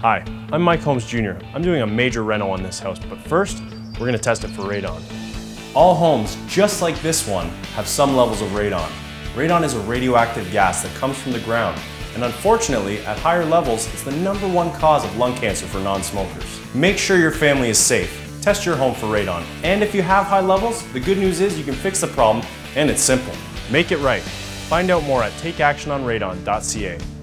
Hi, I'm Mike Holmes Jr. I'm doing a major reno on this house, but first, we're going to test it for radon. All homes, just like this one, have some levels of radon. Radon is a radioactive gas that comes from the ground, and unfortunately, at higher levels, it's the #1 cause of lung cancer for non-smokers. Make sure your family is safe. Test your home for radon, and if you have high levels, the good news is you can fix the problem, and it's simple. Make it right. Find out more at takeactiononradon.ca.